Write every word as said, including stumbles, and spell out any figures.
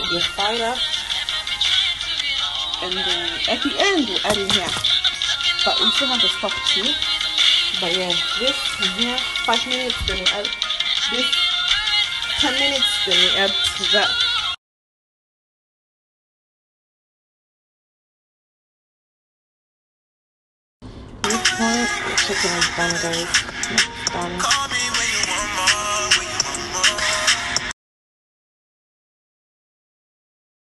your cider, and then at the end we'll add in here. But we still have the stock too. But yeah, this here five minutes, then we add this ten minutes, then we add that. This point, the chicken is done, guys. It's done.